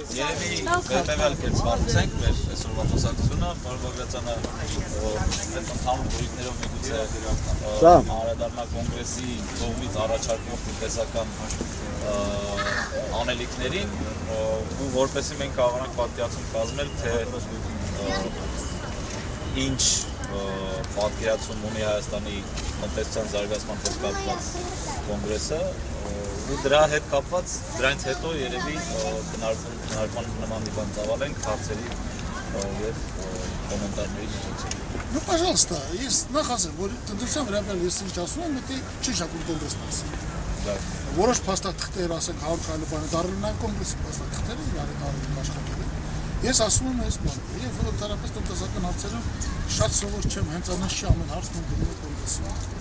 Երևի վերբերալ կերպարությամբ մեր այսօրվա խոսակցությունը Բաղդասարյանը այդ ընդհանուր գույքներով միգուցե Հանրադառնա կոնգրեսի կողմից առաջարկվող տնտեսական անելիքներին ու որպեսզի մենք կարողանանք պատկերացում կազմել թե ինչ պատկերացում ունի Հայաստանի տնտեսության զարգացման հետ կապված կոնգրեսը ու դրա հետ կապված դրանից հետո երևի քննարկման նման մի բան ծավալենք հարցերի եւ կոմենտարների միջոցով։ Ну, пожалуйста, есть նախասեր, որ տնտեսության վերաբերյալ ես ինչ ասում եմ, դա չի շակում կոնգրեսն ասում։ Որոշ փաստաթղթեր, ասենք 100 քայլը բանը դառնում են կոնգրեսի փաստաթղթերը, իրար դառնում աշխատել են։ Ես ասում եմ այս բանը, եւ վոլոնտարապես տնտեսական հարցերում շատ սովոր չեմ, հենց անշի ամեն հարցն դնում եմ կոնգրեսի։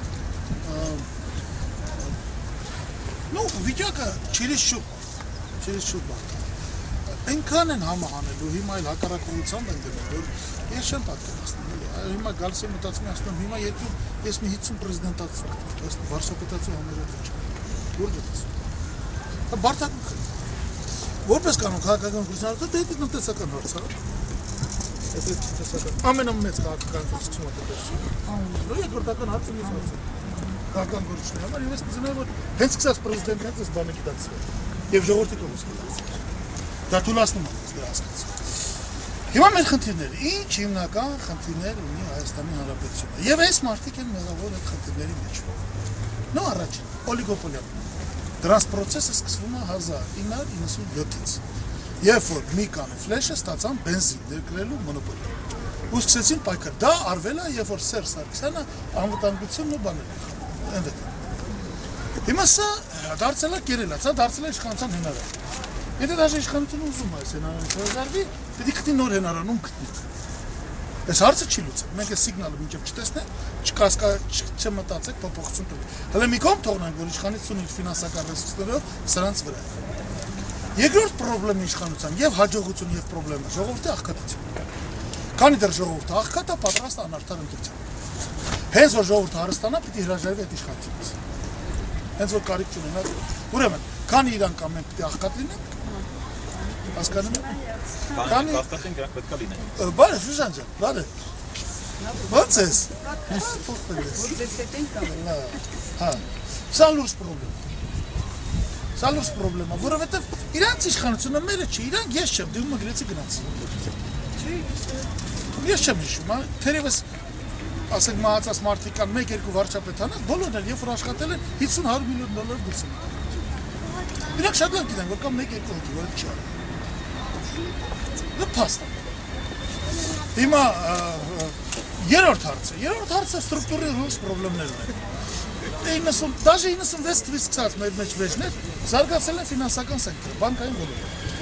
Ну, վիճակը չերեշուկ բան։ Այնքան են համահանելու, հիմա այլ հակառակողությամբ են դնում, որ ես չեմ պատկերացնում, էլի։ Հիմա գալիս եմ մտածում եմ, ասում եմ, հիմա երկու ես մի 50 պրեզիդենտացու, ըստ վարշապետացու համերաձայն։ Ուրջ է տեսնում։ Բարդակում խնդրում։ Որպես կանոն քաղաքական գործունեությունը դա տնտեսական հարց է։ Դա տնտեսական։ Ամենամեծ քաղաքական խոսքը տնտեսություն։ Ու երկրորդական հարցը մյուս հարցը։ Քաղաքական գործունեությունը համար ես կզնեմ որ հենց սկսած պրեզիդենտն այս բանը գիտացել։ Եվ ժողովրդի կողմից գիտացել։ Դա թույլատնում է դրա հասկացումը։ Հիմա մեր խնդիրները, ինչ հիմնական խնդիրներ ունի Հայաստանի Հանրապետությունը։ Եվ այս մարդիկ են մեղավոր այդ խնդիրների մեջ։ Նո առաջին օլիգոպոլիա։ Դրանց process-ը սկսվում է 1997-ից։ Երբ որ Միկան ու Ֆլեշը ստացան բենզին ներկրելու մոնոպոլիա։ Ու սկսեցին պայքար։ Դա արվել է, երբ որ Սերժ Սարգսյանը անվտանգությունն ու բաներ ընդդեմ։ Հիմա սա դարձել է կերելա, սա դարձել է իշխանության հնարավոր։ Եթե դաժե իշխանությունը ուզում է այս հնարավորը շարժարվի, պետք է գտնի նոր հնարանում գտնի։ Այս հարցը չի լուծել։ Մենք այս սիգնալը մինչև չտեսնենք, չմտածեք փոփոխություն տալ։ Հələ մի կողմ թողնենք, որ իշխանությունը իր ֆինանսական ռեսուրսներով սրանց վրա։ Երկրորդ խնդրեմը իշխանության եւ հաջողություն եւ խնդրեմը ժողովրդի աղքատություն։ Քանի դեռ ժողովուրդը աղքատ է, պատրաստ անարդար ընտրության։ Հենց որ ժողովուրդը հարստանա, պետք է հրաժարվի այդ իշխանությունից։ Հենց որ կարիք չունենա, ուրեմն, քանի իրանք ամեն պետք է աղքատ լինեն, հասկանում եք։ Քանի աղքատին դրանք պետք է լինեն։ Բարև, Շուշան ջան, բարև։ Ո՞նց ես։ Հա, սա լուրջ խնդրեմ է, որովհետև իրանց իշխանությունը մերը չի, իրանք ես չեմ, դու մգրեցի գնացի։ Ես չեմ հիշում, թերևս ասենք մահացած մարդիկ կան 1-2 վարչապետանոց, բոլորն էլ երբ որ աշխատել են 50-100 միլիոն դոլար դուրս են։ Իրանք շատ լավ գիտեն, որ կան 1-2 հոգի, որ չի արել։ Դա փաստ է։ Հիմա երրորդ հարցը ստրուկտուրի ռուս խնդիրներն են։ Դաժե 96 թվականից սկսած մեր մեջ վեճներ զարգացել են ֆինանսական սեկտորը, բանկային ոլորտը։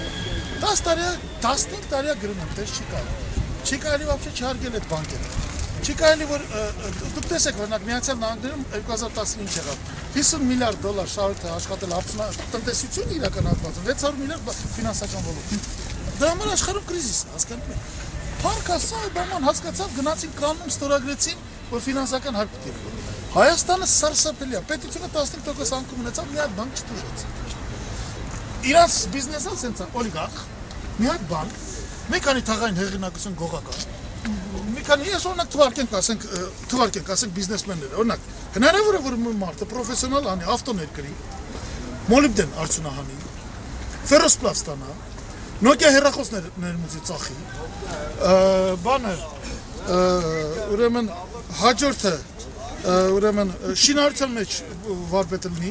15 տարի գրում եմ, դες չի կարելի։ Չի կարելի вообще չհարգել այդ բանկերը։ Չի կարելի որ դուք տեսեք օրինակ Միացյալ Նահանգներում 2015 եղավ 50 միլիարդ դոլար շահույթ աշխատել տնտեսություն իրականացված 600 միլիարդ ֆինանսական ոլորտ։ Դրա համար աշխարհում կրիզիս է, հասկանում եք։ Փառք Աստծո, բաման հասկացավ, գնացին կանոն ստորագրեցին, որ ֆինանսական հարկ պետք է։ Հայաստանը սարսափելի է, պետությունը 15% անկում ունեցավ, մի հատ բանկ չտուժեց։ Իրանց բիզնեսը սենց է, օլիգարխ, մի հատ բանկ, մի քանի թաղային հեղինակություն գողական։ Մի քանի ես օրինակ թվարկենք, ասենք բիզնեսմենները, օրինակ, հնարավոր է որ մի մարդը պրոֆեսիոնալ անի, ավտոներ կրի, մոլիբդեն արդյունահանի, ֆերոսպլատ ստանա, Nokia հեռախոսներ ներմուծի ծախի, բաներ, ուրեմն հաջորդը, ուրեմն շինարարության մեջ վարպետ լինի,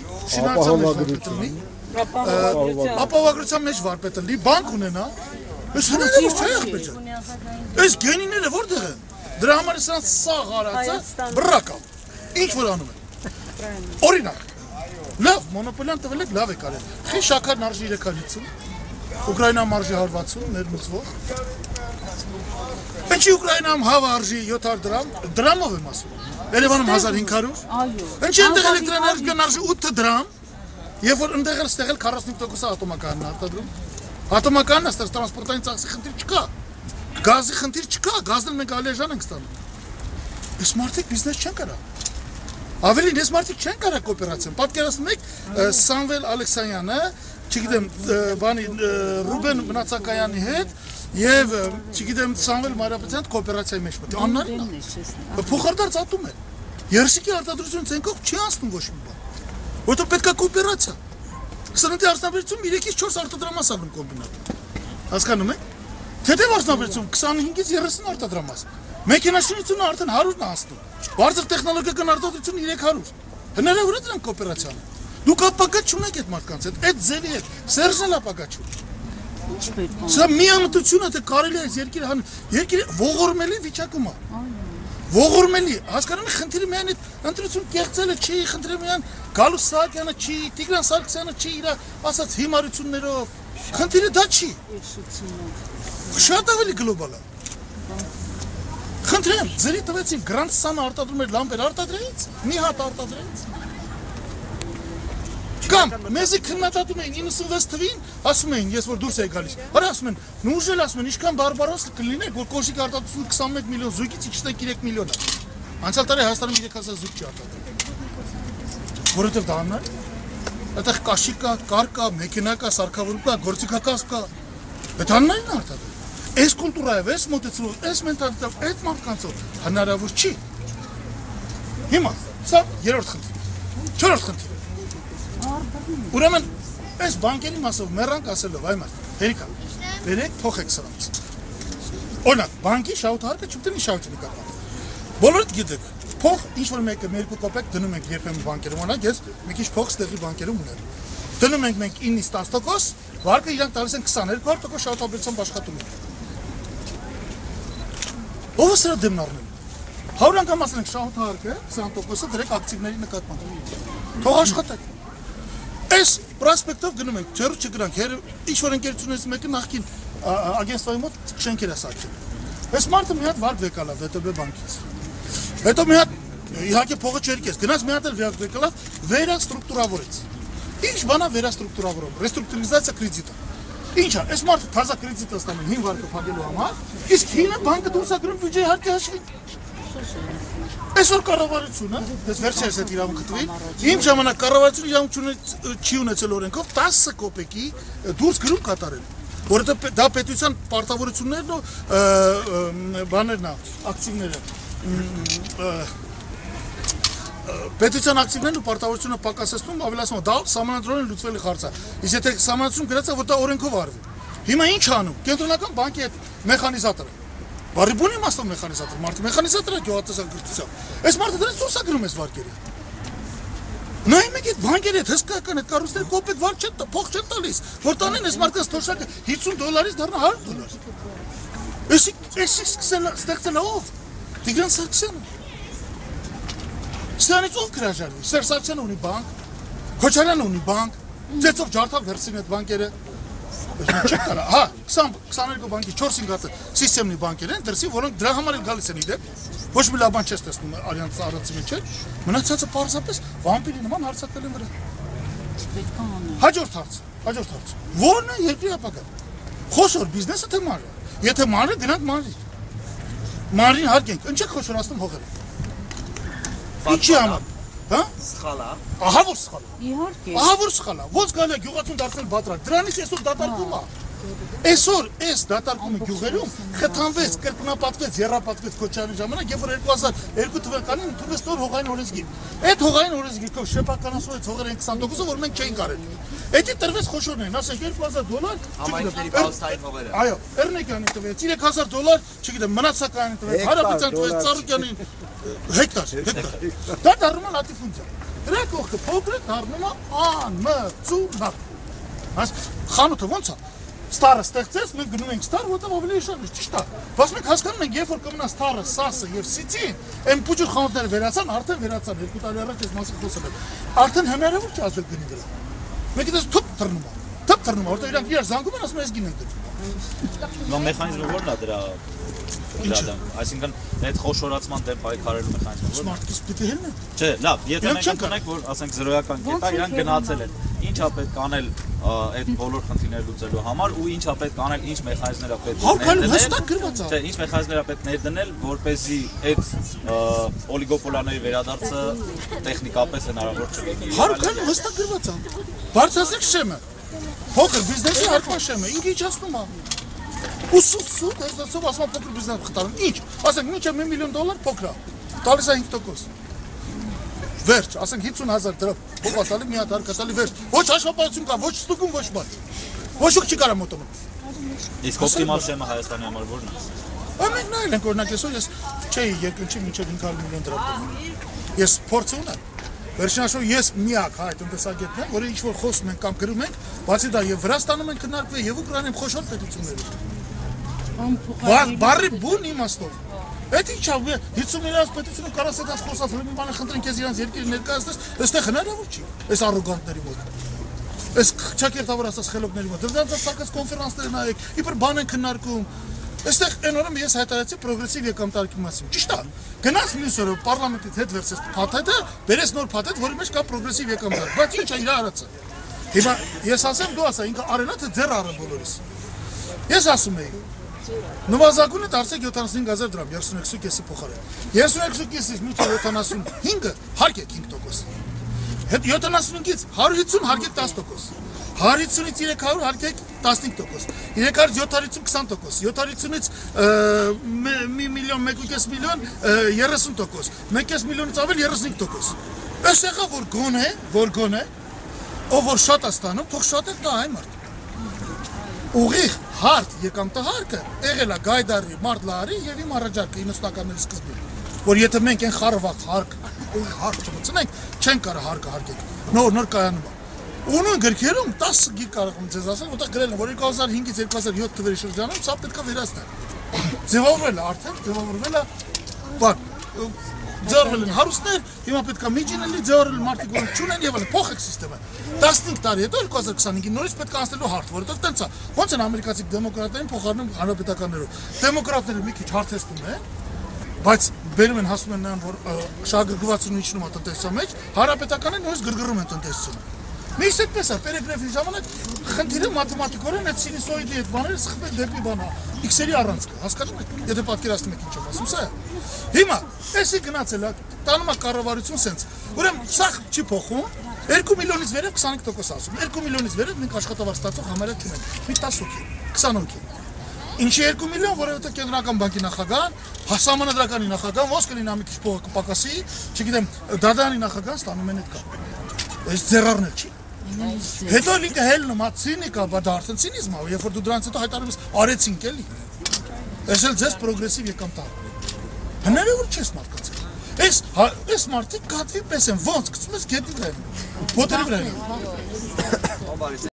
ապահովագրության մեջ վարպետ լինի, բանկ ունենա, այս հնարավոր չէ ախպեր ջան, այս գենիները որտեղ են, դրա համար սրանց սաղ արածը բռակավ, ինչ որ անում են, օրինակ, լավ, մոնոպոլիան տվել եք, լավ է կարել, խի շաքարն արժի 350, Ուկրաինայում արժի 160 ներմուծվող։ Ինչի Ուկրաինայում հավը արժի 700 դրամ, դրամով եմ ասում։ Երևանում 1500։ Ինչի այնտեղ էլեկտրաէներգիան արժի 8 դրամ, երբ որ այնտեղ էլ ստեղել 45% ատոմականն արտադրում։ Ատոմականն աստեղ տրանսպորտային ծախսի խնդիր չկա։ Գազի խնդիր չկա, գազն էլ մենք ալեժան ենք ստանում։ Այս մարդիկ բիզնես չեն կարա։ Ավելին, այս մարդիկ չեն կարա կոոպերացիան։ Պատկերացնում եք Սամվել Ալեքսանյանը չգիտեմ, բանի Ռուբեն Մնացակայանի հետ եւ չգիտեմ Սամվել Մարիապետյանի կոոպերացիայի մեջ մտի։ Աննարին է։ Փոխարդարձ ատում է։ Երսիկի արտադրություն ցենքով չի անցնում ոչ մի բան։ Որտեղ պետք է կոոպերացիա։ Սննդի արդյունաբերություն 3-ից 4 արտադրամաս անում կոմբինատը։ Հասկանում եք։ Թեթև արդյունաբերություն 25-ից 30 արտադրամաս։ Մեքենաշինությունը արդեն 100-ն է հասնում։ Բարձր տեխնոլոգիական արտադրությունը 300։ Հնարավոր է դրանք կոոպերացիա անել։ Դուք ապակաց չունեք այդ մարդկանց հետ, այդ ձևի հետ, Սերժն էլ ապակաց չունի։ Սա միամտությունը թե կարելի է երկիրը ողորմելի վիճակում է։ Ողորմելի, հասկանում եք, խնդիրը միայն այդ ընտրություն կեղծելը չի, խնդիրը միայն Գալուս Սահակյանը չի, Տիգրան Սարգսյանը չի իր ասած հիմարություններով։ Խնդիրը դա չի։ Շատ ավելի գլոբալ է։ Խնդրեմ, ձերի տվեցին Grand Sun-ը արտադրում էր լամպեր, արտադրեց, մի հատ արտադրեց։ Կամ մեզի քննադատում էին 96 թվին, ասում էին, ես որ դուրս եի գալիս։ Արա ասում են, նուժել ասում են, ինչքան բարբարոս կլիներ, որ կոշիկ արտադրությունը 21 միլիոն զույգից իջնեք 3 միլիոն է։ Անցյալ տարի Հայաստանում 3000 զույգ չի արտադրել։ Որովհետև դա աննար։ Այդտեղ կաշի կա, կար կա, մեքենա կա, սարքավորում կա, գործիքակաս կա։ Այդ աննարին արտադրել։ Այս կուլտուրայով, այս մոտեցումով, այս մենտալիտետով, այդ մարդկանցով հնարավոր չի։ Հիմա, սա երրորդ խնդիր։ Չորրորդ խնդիր։ Ուրեմն, այս բանկերի մասով մեռանք ասելով, այ մարդ, հերիկա, վերեք փոխեք սրանց։ Օրինակ, բանկի շահութահարկը չուտենի շահութի նկատմամբ։ Բոլորդ գիտեք, փող ինչ-որ մեկը 2 կոպեկ դնում ենք երբեմն բանկերում, օրինակ ես մի քիչ փող ստեղի բանկերում ունեմ։ Դնում ենք մենք 9-ից 10%, վարկը իրանք տալիս են 22% շահութաբերությամբ աշխատում են։ Ով է սրա դեմն առնել։ 100 անգամ ասել ենք շահութահարկը 20%-ը դրեք ակտիվների նկատմամբ։ Թող աշխատեք։ Այս պրոսպեկտով գնում ենք, ջերու չգրանք, ինչ-որ ընկերությունից մեկը նախքին ագենստվայի մոտ շենքեր է սարքել։ Այս մարդը մի հատ վարկ վեկալավ ՎՏԲ բանկից։ Հետո մի հատ իհարկե փողը չերկես, գնաց մի հատ էլ վարկ վեկալավ, վերաստրուկտուրավորեց։ Ինչ բանա վերաստրուկտուրավորում, ռեստրուկտուրիզացիա կրեդիտը։ Ինչ է, այս մարդը թազա կրեդիտ ստանում 5 վարկը փակելու համար, իսկ հինը բանկը դուրս է գրում բյուջեի հարկի հաշվին։ Այսօր կառավարությունը, դες վերջերս այդ իրավունքը տվի, իմ ժամանակ կառավարությունը իրավունք չի ունեցել օրենքով 10 կոպեկի դուրս գրում կատարել, որովհետև դա պետության պարտավորություններն ու բաներն է, ակտիվները, պետության ակտիվներն ու պարտավորությունը պակասեցնում, ավելացնում, դա սահմանադրորեն լուծվելի հարց է, իսկ եթե սահմանադրություն գրած է, որ դա օրենքով արվի, հիմա ինչ անում, կենտրոնական բանկի այդ մեխանիզատորը, բարի բուն իմաստով մեխանիզատոր, մարդը մեխանիզատոր է գյուղատնտեսագրությունով, այս մարդը դրանց դուրս է գրում այս վարկերը։ Նայում եք այդ բանկերի հետ հսկայական այդ կառույցները կոպեկ վարկ չեն, փող չեն տալիս, որ տանեն այս մարդկանց թոշակը $50-ից դառնա $100։ Էսի ստեղծել է ով։ Տիգրան Սարգսյանը։ Սրանից ով կհրաժարվի։ Սերժ Սարգսյանը ունի բանկ, Քոչարյանը ունի բանկ, ծեծով ջարդավ վերցին այդ բանկերը։ Չէ կարա, հա, 22 բանկի 4-5 հատը սիստեմնի բանկեր են, դրսի, որոնք դրա համար էլ գալիս են իդեպ, ոչ մի լավ բան չես տեսնում արյանց առածի մեջ էր, մնացածը պարզապես վամպիրի նման հարձակվել են վրա։ Հաջորդ հարց, որն է երկրի ապագան։ Խոշոր բիզնեսը թե մանրը, եթե մանրը գնանք մանրի, մանրին հարկենք, ինչ եք խոշորացնում հողերը։ Ինչի համար, հա? Սխալա։ Ահա որ սխալա։ Իհարկե։ Ահա որ սխալա, ոնց գալի է գյուղացուն դարձնել բատրակ, դրանից այսօր դատարկում է։ Այսօր այս դատարկումը գյուղերում խթանվեց, կրկնապատվեց, եռապատվեց Քոչարյանի ժամանակ, երբ որ 2002 թվականին ընդունվեց նոր հողային օրենսգիր։ Այդ հողային օրենսգիրքով շեփականացվեց հողերեն 20%-ը, որ մենք չէինք արել։ Էդի տրվեց խոշորներին, ասենք $2000, Համայնքների բաուստային հողերը։ Այո, Էրնեկյանին տվեց $3000, չգիտեմ, Մնացականին տվեց, Հարապետյանին տվեց, Ծառուկյանին հեկտար։ Դա դառնում է լատիֆունդիա։ Դրա կողքը փոքրիկ դառնում է անմծունակ։ Խանութը ոնց է։ Ստարը ստեղծեց, մենք գնում ենք ստար, որտեղ ավելի շնորհ ճիշտ է։ Բայց մենք հասկանում ենք, երբ որ կմնա ստարը, սասը եւ սիցին, այն փուջուր խանութները վերացան, արդեն վերացան 2 տարի առաջ այս մասին խոսել եմ։ Արդեն հնարավոր չի ազդել գնի դրա։ Մենք դες թուփ թռնում, որտեղ իրանք իրար զանգում են, ասում են, ես գին ենք դնում։ Նո մեխանիզմը ո՞րն է դրա այսինքն այդ խոշորացման դեմ պայքարելու մեխանիզմը ո՞րն է։ Մարդիկ պիտի հելն են։ Չէ, լավ, եթե մենք ընդունենք, որ ասենք զրոյական կետա, իրանք գնացել են։ Ինչ է պետք անել այդ բոլոր խնդիրները լուծելու համար ու ինչ է պետք անել, ինչ մեխանիզմներ է պետք ներդնել։ Հստակ գրված է։ Չէ, ինչ մեխանիզմներ է պետք ներդնել, որպեսզի այդ օլիգոպոլիաների վերադարձը տեխնիկապես հնարավոր չլինի։ Հստակ գրված է։ Բարձրացեք շեմը։ Փոքր բիզնեսի հարկաշեմ է, ինքը ինչ ասում է։ Ու դեսով ասում փոքր բիզնես խտարում։ Ինչ, ասենք մինչև $1 միլիոն փոքր է։ Տալիս է 5%։ Վերջ, ասենք 50,000 դրամ, ով տալի մի հատ հարկատալի վերջ։ Ոչ աշխատություն կա, ոչ ստուգում, ոչ բան։ Ոչ ոք չի կարա մոտոնում։ Իսկ օպտիմալ շեմը Հայաստանի համար ո՞րն է։ Ամեն նայել ենք օրինակ այսօր ես չէի երկնքի մինչև 500 միլիոն դրամ։ Ես փորձ ունեմ։ Վերջնաշով ես միակ հայ տնտեսագետն եմ, որը ինչ-որ խոսում ենք կամ գրում ենք, բացի դա եւ Վրաստանում են քննարկվել եւ Ուկրաինայում խոշոր պետություններ։ Բարի բուն իմաստով։ Այդ ինչ է 50,000 պետությունը կարաս այդ խոսած մի բան խնդրենք ես իրանց երկիրը ներկայացնես, այստեղ հնարավոր չի։ Այս առոգանտների մոտ։ Այս չակերտավոր ասած խելոքների մոտ։ Դրանց սակած կոնֆերանսներ նայեք, իբր բան են քննարկում։ Այստեղ այն օրը ես հայտարարեցի պրոգրեսիվ եկամտարկի մասին։ Ճիշտ է։ Գնաց մյուս օրը պարլամենտից հետ վերցրեց փաթեթը, բերեց նոր փաթեթ, որի մեջ կա պրոգրեսիվ եկամտարկ։ Բայց ինչ է իր արածը։ Հիմա ես ասեմ դու ասա, ինքը արենա թե ձեռ առը բոլորիս։ Ես ասում էի նվազագույնը դարձեք 75,000 դրամ 32.5-ի փոխարեն։ 32.5-ից մինչև 75-ը հարկեք 5%։ Հետ 75-ից 150 հարկեք 10%։ 150-ից 300 հարկեք 15%, 300-ից 750 20%, 750-ից 1 միլիոն, 1.5 միլիոն 30%, 1.5 միլիոնից ավել 35%։ Այս եղա որ գոնե, ով որ շատ է ստանում, թող շատ է տա այն մարդ։ Ուղիղ հարթ եկամտահարկը եղել է Գայդարի, Մարտլարի եւ իմ առաջարկը 90-ականների սկզբին, որ եթե մենք այն խարված հարկ, հարկ չմցնենք, չեն կարող հարկը հարկել։ Նոր կայանում է։ Ունեն գրքերում 10 գիգ կարող եմ ձեզ ասել, որտեղ գրել են, որ 2005-ից 2007 թվերի շրջանում սա պետք է վերացնել։ Ձևավորվել է արդեն, ձևավորվել է, բան, ձևավորվել են հարուստներ, հիմա պետք է միջին լինի, ձևավորել մարդիկ որոնք չունեն եւ այլն, փոխեք սիստեմը։ 15 տարի հետո 2025-ին նորից պետք է անցնելու հարթ, որովհետեւ տենց է։ Ոնց են ամերիկացի դեմոկրատներին փոխարինում հանրապետականներով։ Դեմոկրատները մի քիչ հարթեցնում են, բայց բերում են հասնում են նրան, որ շահագրգռվածությունը իջնում է տնտեսության մեջ, հանրապետականները նույնիսկ գրգռում են տնտեսությունը։ Միշտ այդպես է, պերեգրաֆի ժամանակ խնդիրը մաթեմատիկորեն այդ սինուսոիդի այդ բաները սխմել դեպի բանա, x-երի առանցքը, հասկանում եք, եթե պատկերացնում եք ինչ եմ ասում, սա է։ Հիմա, էսի գնացել է, տանում է կառավարություն սենց, ուրեմն սա չի փոխում, 2 միլիոնից վերև 25% ասում, 2 միլիոնից վերև մենք աշխատավար ստացող համարյա չունենք, մի 10 հոգի, 20 հոգի։ Ինչի 2 միլիոն, որովհետև կենտրոնական բանկի նախագահան, համանդրականի նախագահան, ոնց կլինի մի քիչ փողը կպակասի, չգիտեմ, Դադարանի նախագահան ստանում են այդ կա։ Այս ձեռարներ չի։ Հետո ինքը հելնում է ցինիկա, բայց դա արդեն ցինիզմ է, երբ որ դու դրանից հետո հայտարարում ես արեցինք էլի։ Այս էլ ձեզ պրոգրեսիվ եկամտարկ։ Հնարավոր չես մարդկացել։ Այս մարդիկ կատվի պես են, ոնց գցում ես գետի վրա։ Ոտերի վրա։